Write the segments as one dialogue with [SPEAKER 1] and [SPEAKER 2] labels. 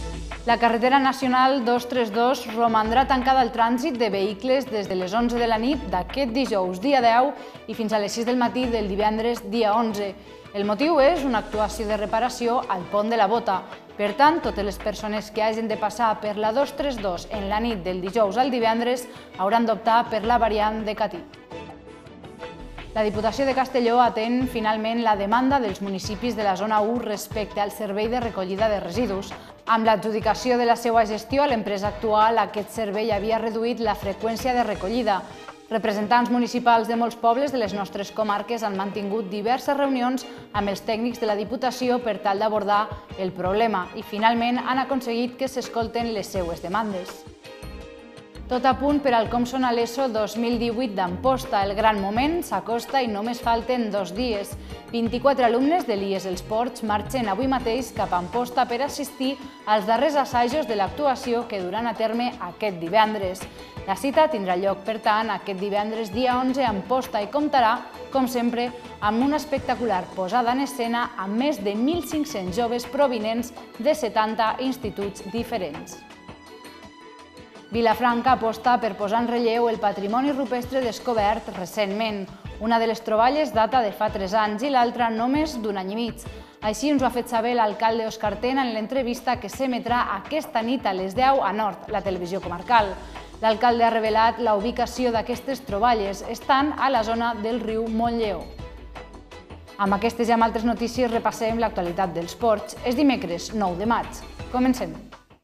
[SPEAKER 1] La carretera nacional 232 romandrà tancada al trànsit de vehicles des de les 11 de la nit d'aquest dijous, dia 10, i fins a les 6 del matí del divendres, dia 11. El motiu és una actuació de reparació al pont de la Bota. Per tant, totes les persones que hagin de passar per la 232 en la nit del dijous al divendres hauran d'optar per la variant de Catí. La Diputació de Castelló atén finalment la demanda dels municipis de la zona 1 respecte al servei de recollida de residus. Amb l'adjudicació de la seva gestió a l'empresa actual, aquest servei havia reduït la freqüència de recollida. Representants municipals de molts pobles de les nostres comarques han mantingut diverses reunions amb els tècnics de la Diputació per tal d'abordar el problema i finalment han aconseguit que s'escolten les seues demandes. Tot a punt per al Com Sona l'ESO 2018 d'Amposta. El gran moment s'acosta i només falten 2 dies. 24 alumnes de l'IES Els Ports marxen avui mateix cap a Amposta per assistir als darrers assajos de l'actuació que duran a terme aquest divendres. La cita tindrà lloc, per tant, aquest divendres dia 11 a Amposta i comptarà, com sempre, amb una espectacular posada en escena amb més de 1.500 joves provinents de 70 instituts diferents. Vilafranca aposta per posar en relleu el patrimoni rupestre descobert recentment. Una de les troballes data de fa 3 anys i l'altra només d'un any i mig. Així ens ho ha fet saber l'alcalde Òscar Tena en l'entrevista que s'emetrà aquesta nit a les 10 a Nord, la televisió comarcal. L'alcalde ha revelat la ubicació d'aquestes troballes. Estan a la zona del riu Montlleó. Amb aquestes i amb altres notícies repassem l'actualitat dels ports. És dimecres 9 de maig. Comencem.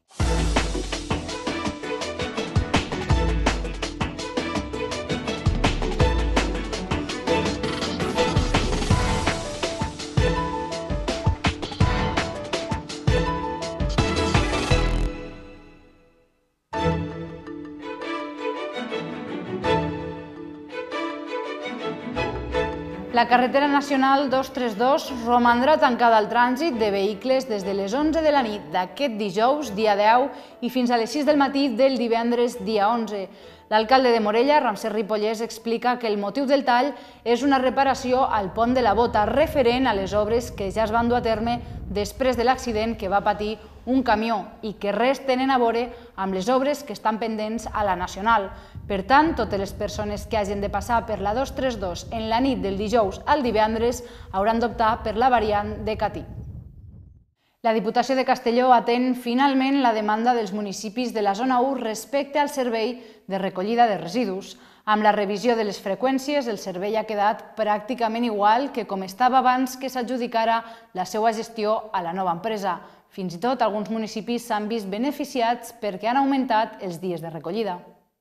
[SPEAKER 1] La carretera nacional 232 romandrà tancada al trànsit de vehicles des de les 11 de la nit d'aquest dijous, dia 10, i fins a les 6 del matí del divendres, dia 11. L'alcalde de Morella, Ramsès Ripollès, explica que el motiu del tall és una reparació al pont de la Bota, referent a les obres que ja es van dur a terme després de l'accident que va patir un camió i que res tenen a veure amb les obres que estan pendents a la Nacional. Per tant, totes les persones que hagin de passar per la 232 en la nit del dijous al divendres hauran d'optar per la variant de Catí. La Diputació de Castelló atén finalment la demanda dels municipis de la zona 1 respecte al servei de recollida de residus. Amb la revisió de les freqüències, el servei ha quedat pràcticament igual que com estava abans que s'adjudicara la seva gestió a la nova empresa. Fins i tot, alguns municipis s'han vist beneficiats perquè han augmentat els dies de recollida.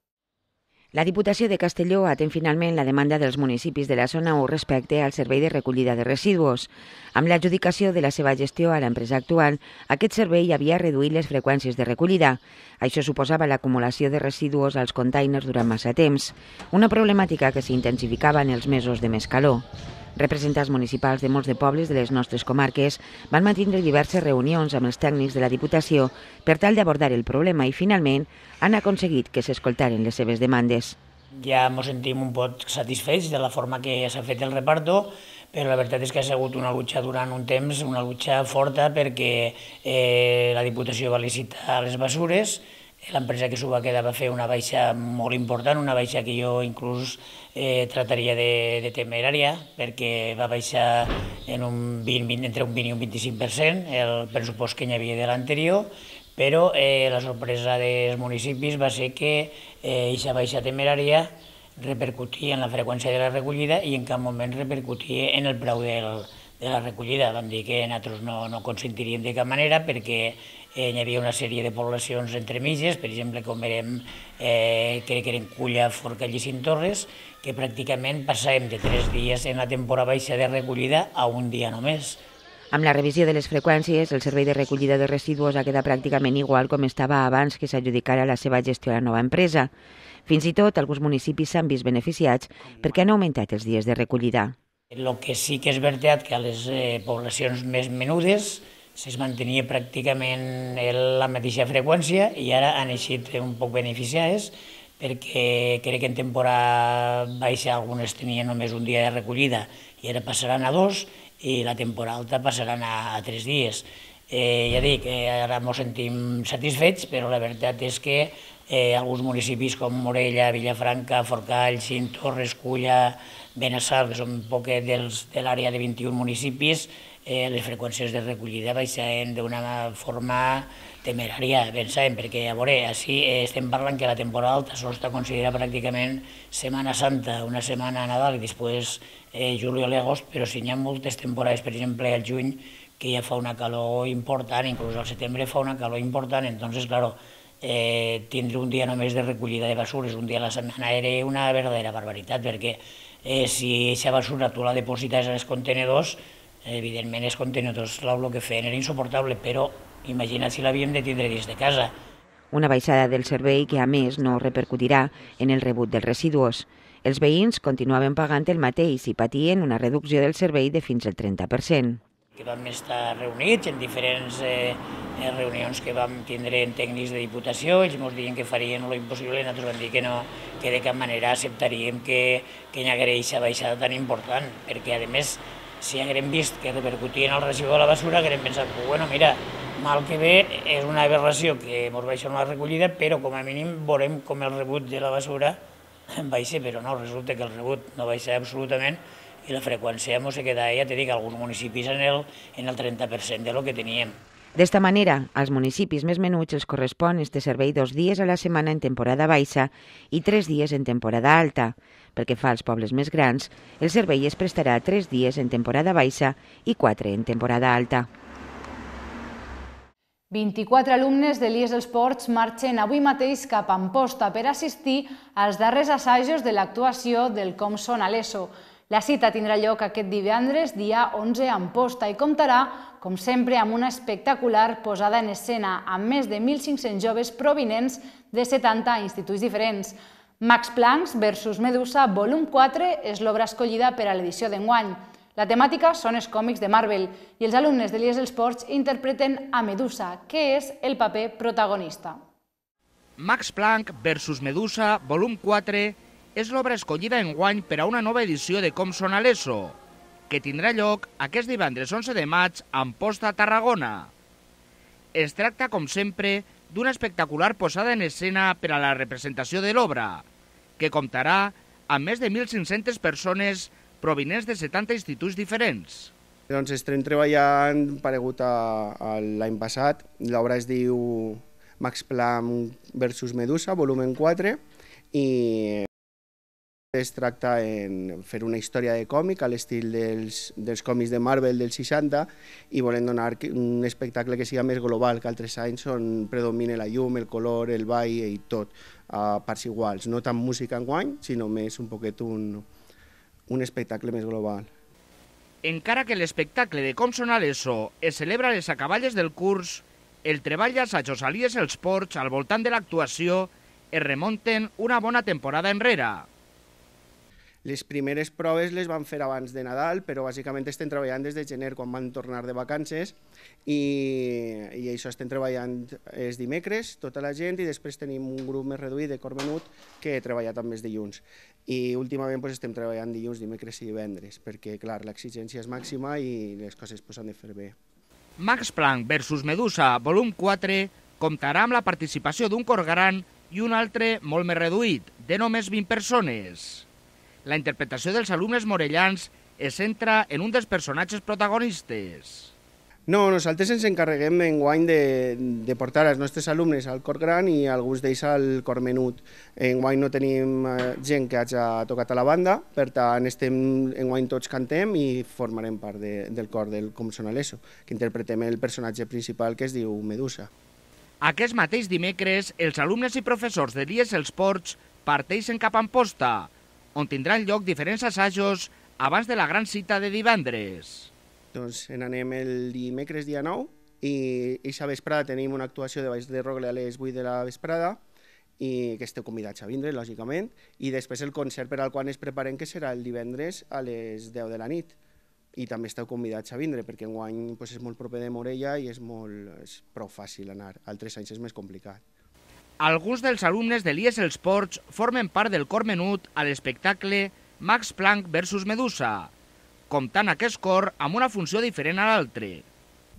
[SPEAKER 2] La Diputació de Castelló atén finalment la demanda dels municipis de la zona 1 respecte al servei de recollida de residus. Amb l'adjudicació de la seva gestió a l'empresa actual, aquest servei havia reduït les freqüències de recollida. Això suposava l'acumulació de residus als containers durant massa temps, una problemàtica que s'intensificava en els mesos de més calor. Representants municipals de molts de pobles de les nostres comarques van mantenir diverses reunions amb els tècnics de la Diputació per tal d'abordar el problema i, finalment, han aconseguit que s'escoltaren les seves demandes.
[SPEAKER 3] Ja ens sentim un poc satisfets de la forma que s'ha fet el reparto, però la veritat és que ha sigut una lucha durant un temps, una lucha forta, perquè la Diputació va licitar les bessures, l'empresa que s'ho va quedar va fer una baixa molt important, una baixa que jo inclús trataria de temerària, perquè va baixar entre un 20 i un 25% el pressupost que hi havia de l'anterior, però la sorpresa dels municipis va ser que aquesta baixa temerària repercutia en la freqüència de la recollida i en cap moment repercutia en el preu de la recollida. Vam dir que nosaltres no consentiríem de cap manera perquè hi havia una sèrie de poblacions entre mitges, per exemple, com crec que eren Culla, Forcall i Cintorres, que pràcticament passàvem de 3 dies en la temporada baixa de recollida a un dia només.
[SPEAKER 2] Amb la revisió de les freqüències, el servei de recollida de residus ha quedat pràcticament igual com estava abans que s'adjudicara la seva gestió a la nova empresa. Fins i tot, alguns municipis s'han vist beneficiats perquè han augmentat els dies de recollida.
[SPEAKER 3] El que sí que és veritat que a les poblacions més menudes es mantenia pràcticament la mateixa freqüència i ara han eixit un poc beneficiades perquè crec que en temporada baixa algunes tenien només un dia de recollida i ara passaran a 2 i la temporada alta passaran a 3 dies. Ja dic, ara ens sentim satisfets, però la veritat és que alguns municipis com Morella, Vilafranca, Forcall, Cint, Torres, Culla, Benassal, que són poquet de l'àrea de 21 municipis, les freqüències de recollida baixaven d'una forma temerària, pensàvem, perquè a veure, així estem parlant que la temporada alta sols està considerada pràcticament Setmana Santa, una setmana a Nadal i després juliol i agost, però si hi ha moltes temporades, per exemple al juny, que ja fa una calor important, inclús al setembre fa una calor important, entonces, claro, tindre un dia només de recollida de basures, un dia a la setmana, era una verdadera barbaritat, perquè si aquesta basura tu la deposites als contenedors, evidentment els contenedors el que feien era insuportable, però imagina't si l'havíem de tindre dins de casa.
[SPEAKER 2] Una baixada del servei que, a més, no repercutirà en el rebut dels residus. Els veïns continuaven pagant el mateix i patien una reducció del servei de fins al 30%.
[SPEAKER 3] Que vam estar reunits en diferents reunions que vam tindre en tècnics de Diputació, ells ens deien que farien lo impossible i nosaltres vam dir que no, que de cap manera acceptaríem que hi hagués aquesta baixada tan important, perquè a més, si haguérem vist que repercutien el residu de la basura, haguérem pensat, bueno, mira, mal que bé, és una aberració que ens baixa la recollida, però com a mínim veurem com el rebut de la basura baixa, però no, resulta que el rebut no baixa absolutament i la freqüència se queda, ja te dic, alguns municipis en el 30% de lo que teníem.
[SPEAKER 2] D'esta manera, als municipis més menuts els correspon este servei 2 dies a la setmana en temporada baixa i 3 dies en temporada alta. Pel que fa als pobles més grans, el servei es prestarà 3 dies en temporada baixa i 4 en temporada alta.
[SPEAKER 1] 24 alumnes de l'IES dels Ports marxen avui mateix cap a Amposta per assistir als darrers assajos de l'actuació del Com Són a l'ESO. La cita tindrà lloc aquest divendres, dia 11, a Amposta, i comptarà, com sempre, amb una espectacular posada en escena, amb més de 1.500 joves provinents de 70 instituts diferents. Max Planck versus Medusa, volum 4, és l'obra escollida per a l'edició d'enguany. La temàtica són els còmics de Marvel i els alumnes de l'IES dels Ports interpreten a Medusa, que és el paper protagonista.
[SPEAKER 4] Max Planck versus Medusa, volum 4, és l'obra escollida enguany per a una nova edició de Com Són a l'ESO, que tindrà lloc aquest divendres 11 de maig a Amposta, Tarragona. Es tracta, com sempre, d'una espectacular posada en escena per a la representació de l'obra, que comptarà amb més de 1.500 persones provinents de 70 instituts diferents.
[SPEAKER 5] Doncs estem treballant, paregut l'any passat, l'obra es diu Max Planck versus Medusa, volum 4, i es tracta en fer una història de còmic a l'estil dels còmics de Marvel dels 60 i volem donar un espectacle que sigui més global que altres anys on predomina la llum, el color, el ball i tot a parts iguals. No tant música enguany, sinó més un poquet un espectacle més global.
[SPEAKER 4] Encara que l'espectacle de Com Són a l'ESO es celebra a les acaballes del curs, el treball i assajos a l'IES dels Ports al voltant de l'actuació es remunten una bona temporada enrere.
[SPEAKER 5] Les primeres proves les vam fer abans de Nadal, però bàsicament estem treballant des de gener, quan van tornar de vacances, i això estem treballant els dimecres, tota la gent, i després tenim un grup més reduït de cor menut que treballa també els dilluns. I últimament estem treballant dilluns, dimecres i divendres, perquè, clar, l'exigència és màxima i les coses s'han de fer bé.
[SPEAKER 4] Max Planck versus Medusa, volum 4, comptarà amb la participació d'un cor gran i un altre molt més reduït, de només 20 persones. La interpretació dels alumnes morellans es centra en un dels personatges protagonistes.
[SPEAKER 5] No, nosaltres ens encarreguem enguany de portar els nostres alumnes al cor gran i alguns d'ells al cor menut. Enguany no tenim gent que hagi tocat a la banda, per tant enguany tots cantem i formarem part del cor del Com Són a l'ESO, que interpretem el personatge principal que es diu Medusa.
[SPEAKER 4] Aquest mateix dimecres, els alumnes i professors de l'IES dels Ports parteixen cap a Amposta, on tindran lloc diferents assajos abans de la gran cita de divendres.
[SPEAKER 5] Doncs anem el dimecres dia 9 i aquesta vesprada tenim una actuació de Baix de Rogle a les 8 de la vesprada i que esteu convidats a vindre, lògicament, i després el concert per al qual ens preparem, que serà el divendres a les 10 de la nit. I també esteu convidats a vindre, perquè enguany és molt proper de Morella i és prou fàcil anar. Altres anys és més complicat.
[SPEAKER 4] Alguns dels alumnes de l'IES dels Ports formen part del cor menut a l'espectacle Max Planck versus Medusa, comptant aquest cor amb una funció diferent a l'altre.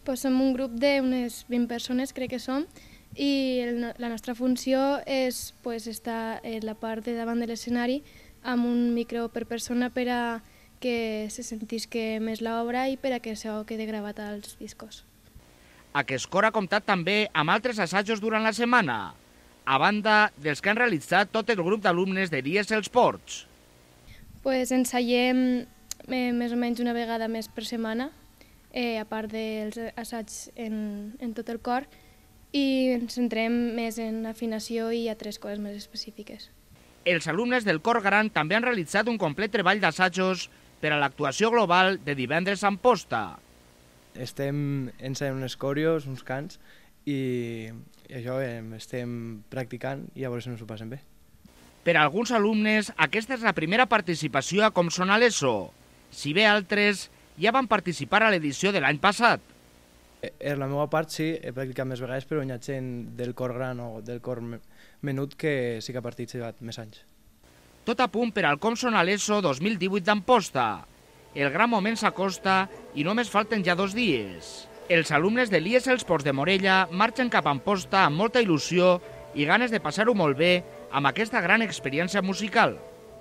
[SPEAKER 6] Som un grup d'unes 20 persones, crec que som, i la nostra funció és estar a la part de davant de l'escenari amb un micro per persona per a que se sentisca més l'obra i per a que això quedi gravat als discos.
[SPEAKER 4] Aquest cor ha comptat també amb altres assajos durant la setmana, a banda dels que han realitzat tot el grup d'alumnes de l'IESL Sports.
[SPEAKER 6] Ensayem més o menys una vegada més per setmana, a part dels assaigs en tot el cor, i ens centrem més en afinació i altres coses més específiques.
[SPEAKER 4] Els alumnes del cor gran també han realitzat un complet treball d'assajos per a l'actuació global de divendres a Amposta.
[SPEAKER 7] Estem ensayant unes còrios, uns cants, i això estem practicant i a veure si ens ho passem bé.
[SPEAKER 4] Per a alguns alumnes, aquesta és la primera participació a Com Sona l'ESO, si bé altres ja van participar a l'edició de l'any passat.
[SPEAKER 7] Per la meva part sí, he practicat més vegades, però hi ha gent del cor gran o del cor menut que sí que ha participat més anys.
[SPEAKER 4] Tot a punt per al Com Sona l'ESO 2018 d'Amposta. El gran moment s'acosta i només falten ja 2 dies. Els alumnes de l'IESL Sports de Morella marxen cap a Amposta amb molta il·lusió i ganes de passar-ho molt bé amb aquesta gran experiència musical.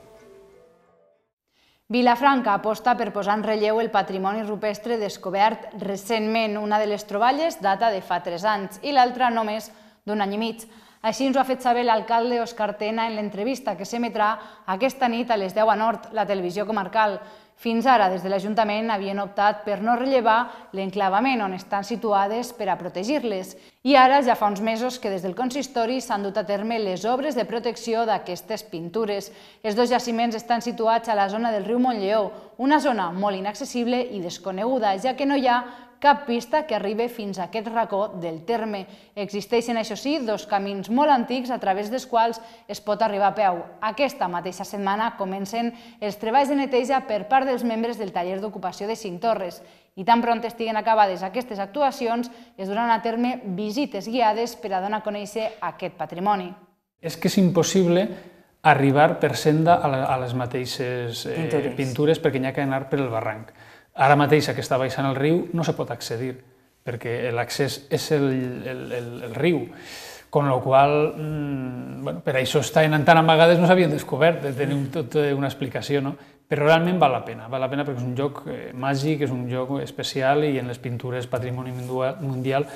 [SPEAKER 1] Vilafranca aposta per posar en relleu el patrimoni rupestre descobert recentment. Una de les troballes data de fa 3 anys i l'altra només d'1 any i mig. Així ens ho ha fet saber l'alcalde Òscar Tena en l'entrevista que s'emetrà aquesta nit a les 10 a Nord, la televisió comarcal. Fins ara, des de l'Ajuntament, havien optat per no rellevar l'enclavament on estan situades per a protegir-les. I ara ja fa uns mesos que des del consistori s'han dut a terme les obres de protecció d'aquestes pintures. Els 2 jaciments estan situats a la zona del riu Montlleó, una zona molt inaccessible i desconeguda, ja que no hi ha cap pista que arribi fins a aquest racó del terme. Existeixen, això sí, 2 camins molt antics a través dels quals es pot arribar a peu. Aquesta mateixa setmana comencen els treballs de neteja per part dels membres del taller d'ocupació de Cintorres. I tan pront estiguen acabades aquestes actuacions, es duran a terme visites guiades per a donar a conèixer aquest patrimoni.
[SPEAKER 8] És que és impossible arribar per senda a les mateixes pintures perquè n'hi ha que anar per el barranc. Ara mateix aquesta baixant el riu no se pot accedir, perquè l'accés és el riu, amb la qual cosa, per això estaven tan amagades, no s'havien descobert, tenen tota una explicació, no? Però realment val la pena perquè és un lloc màgic, és un lloc especial i en les pintures patrimoni mundial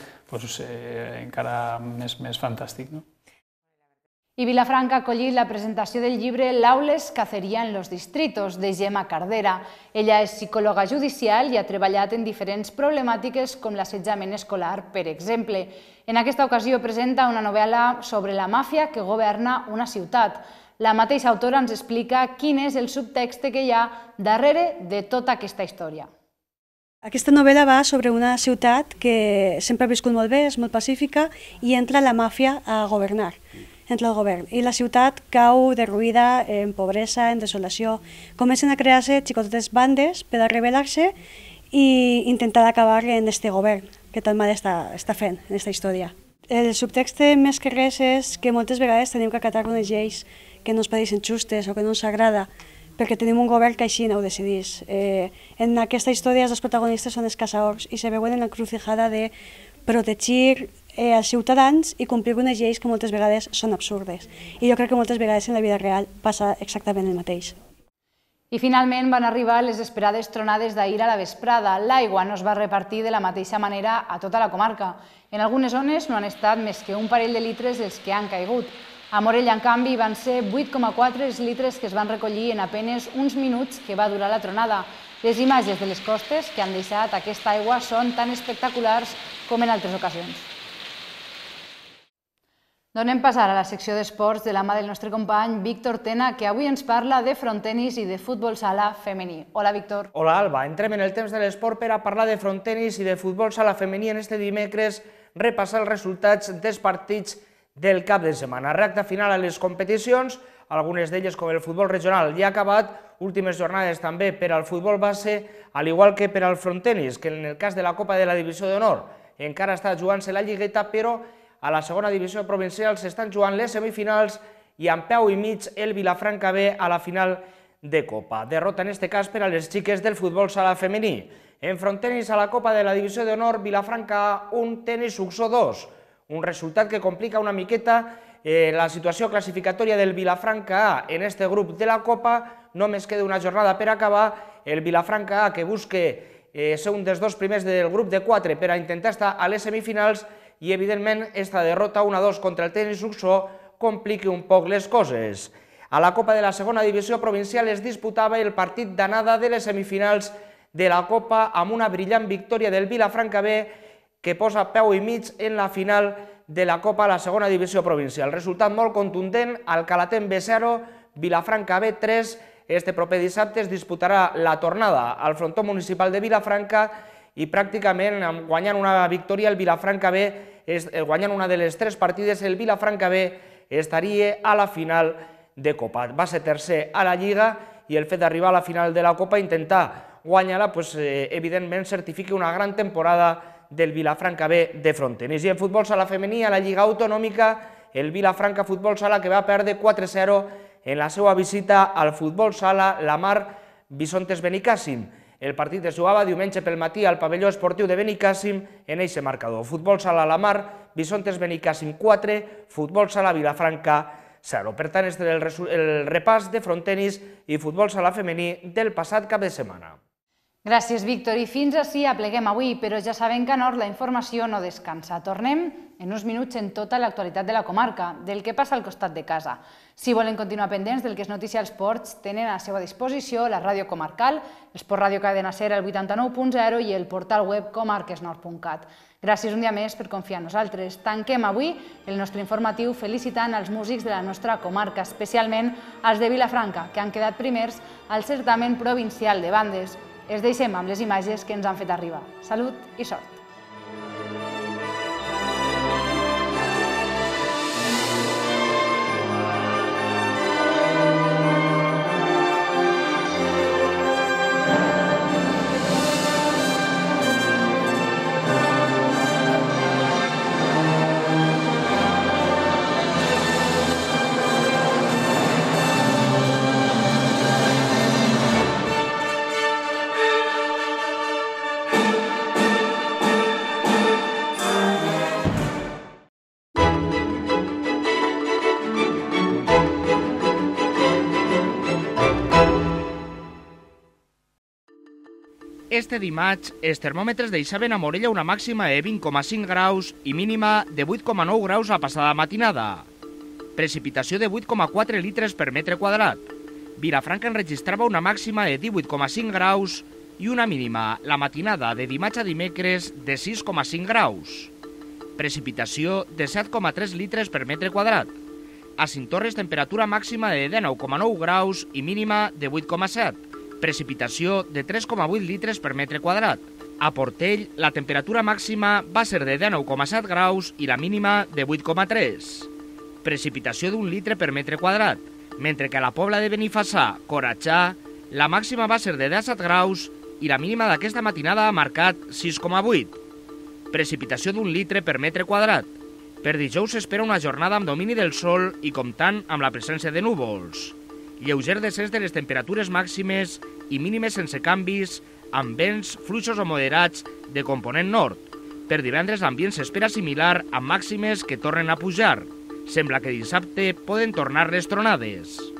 [SPEAKER 8] encara més fantàstic, no?
[SPEAKER 1] I Vilafranca ha acollit la presentació del llibre L'aules cacería en los distritos, de Gemma Cardera. Ella és psicòloga judicial i ha treballat en diferents problemàtiques com l'assetjament escolar, per exemple. En aquesta ocasió presenta una novel·la sobre la màfia que governa una ciutat. La mateixa autora ens explica quin és el subtext que hi ha darrere de tota aquesta història.
[SPEAKER 9] Aquesta novel·la va sobre una ciutat que sempre ha viscut molt bé, és molt pacífica, i entra la màfia a governar. Entre el govern. I la ciutat cau derruïda en pobresa, en desolació. Comencen a crear-se xicotetes bandes per a rebel·lar-se i intentar acabar en aquest govern que tan mal està fent en aquesta història. El subtext més que res és que moltes vegades tenim que acatar unes lleis que no ens pareixen justes o que no ens agrada perquè tenim un govern que així no ho decidís. En aquesta història els 2 protagonistes són els caçadors i se veuen en l'encrucijada de protegir els ciutadans i complir unes lleis que moltes vegades són absurdes. I jo crec que moltes vegades en la vida real passa exactament el mateix.
[SPEAKER 1] I finalment van arribar les esperades tronades d'ahir a la vesprada. L'aigua no es va repartir de la mateixa manera a tota la comarca. En algunes zones no han estat més que un parell de litres els que han caigut. A Morella, en canvi, van ser 8,4 els litres que es van recollir en apenes uns minuts que va durar la tronada. Les imatges de les costes que han deixat aquesta aigua són tan espectaculars com en altres ocasions. Donem passar a la secció d'esports de la mà del nostre company Víctor Tena, que avui ens parla de frontenis i de futbol sala femení. Hola, Víctor.
[SPEAKER 10] Hola, Alba. Entrem en el temps de l'esport per a parlar de frontenis i de futbol sala femení en este dimecres, repassar els resultats dels partits del cap de setmana. Recta final a les competicions, algunes d'elles com el futbol regional ja ha acabat, últimes jornades també per al futbol base, al igual que per al frontenis, que en el cas de la Copa de la Divisió d'Honor encara està jugant-se la lligueta, però a la segona divisió provincial s'estan jugant les semifinals i amb peu i mig el Vilafranca B a la final de Copa. Derrota en este cas per a les xiques del futbol sala femení. Enfront tenis a la Copa de la Divisió d'Honor, Vilafranca 1, Tenis Sucsó 2. Un resultat que complica una miqueta la situació classificatòria del Vilafranca A en este grup de la Copa. Només queda una jornada per acabar. El Vilafranca A que busca ser un dels dos primers del grup de 4 per a intentar estar a les semifinals i, evidentment, esta derrota 1-2 contra el Tenis Sucsó complica un poc les coses. A la Copa de la Segona Divisió Provincial es disputava el partit d'anada de les semifinals de la Copa amb una brillant victòria del Vilafranca B que posa peu i mig en la final de la Copa a la Segona Divisió Provincial. Resultat molt contundent, Alcalatén B0, Vilafranca B3. Este proper dissabte es disputarà la tornada al frontó municipal de Vilafranca i pràcticament guanyant una victòria el Vilafranca B, guanyant una de les 3 partides, el Vilafranca B estaria a la final de Copa. Va ser tercer a la Lliga i el fet d'arribar a la final de la Copa, intentar guanyar-la, evidentment certifica una gran temporada del Vilafranca B de frontenis. I en futbol sala femení, a la Lliga Autonòmica, el Vilafranca Futbol Sala que va perdre 4-0 en la seva visita al Futbol Sala La Mar Bisontes Benicàssim. El partit es jugava diumenge pel matí al pavelló esportiu de Benicàssim en eixe marcador. Futbol Sala La Mar, Bisontes Benicàssim 4, Futbol Sala Vilafranca 0. Per tant, este és el repàs de frontenis i futbol sala femení del passat cap de setmana.
[SPEAKER 1] Gràcies, Víctor. I fins ací apleguem avui, però ja saben que a Nord la informació no descansa. Tornem en uns minuts en tota l'actualitat de la comarca, del que passa al costat de casa. Si volen continuar pendents del que és notícia als ports, tenen a la seva disposició la ràdio comarcal, l'Esport Ràdio Cadena Ser, el 89.0 i el portal web comarquesnord.cat. Gràcies un dia més per confiar en nosaltres. Tanquem avui el nostre informatiu felicitant els músics de la nostra comarca, especialment els de Vilafranca, que han quedat primers al certamen provincial de bandes. Es deixem amb les imatges que ens han fet arribar. Salut i sort!
[SPEAKER 4] Este dimarts, els termòmetres deixaven a Morella una màxima de 20,5 graus i mínima de 8,9 graus la passada matinada. Precipitació de 8,4 litres per metre quadrat. Vilafranca enregistrava una màxima de 18,5 graus i una mínima la matinada de dimarts a dimecres de 6,5 graus. Precipitació de 7,3 litres per metre quadrat. A Cinctorres, temperatura màxima de 19,9 graus i mínima de 8,7. Precipitació de 3,8 litres per metre quadrat. A Portell, la temperatura màxima va ser de 19,7 graus i la mínima de 8,3. Precipitació d'1 litre per metre quadrat, mentre que a la Pobla de Benifassà, Coratxà, la màxima va ser de 17 graus i la mínima d'aquesta matinada ha marcat 6,8. Precipitació d'1 litre per metre quadrat. Per dijous s'espera una jornada amb domini del sol i comptant amb la presència de núvols. Lleuger descens de les temperatures màximes i mínimes sense canvis, amb vents fluixos o moderats de component nord. Per divendres l'ambient s'espera similar amb màximes que tornen a pujar. Sembla que dissabte poden tornar les tronades.